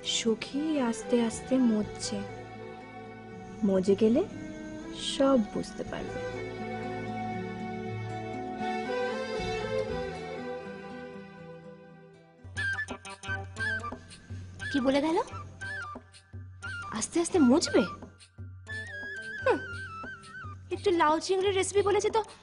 সখী আস্তে আস্তে মজছে, মজে গেলে সব বুঝতে পারবে। কি বলে গেল? আস্তে আস্তে মুছবে? একটু লাউ চিংড়ির রেসিপি বলেছে তো